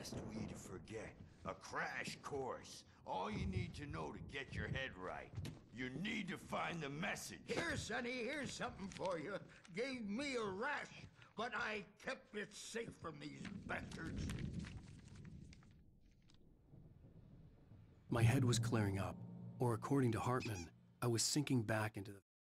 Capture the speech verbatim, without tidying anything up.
best way to forget. A crash course. All you need to know to get your head right. You need to find the message. Here, Sonny, here's something for you. Gave me a rash, but I kept it safe from these bastards. My head was clearing up, or according to Hartman, I was sinking back into the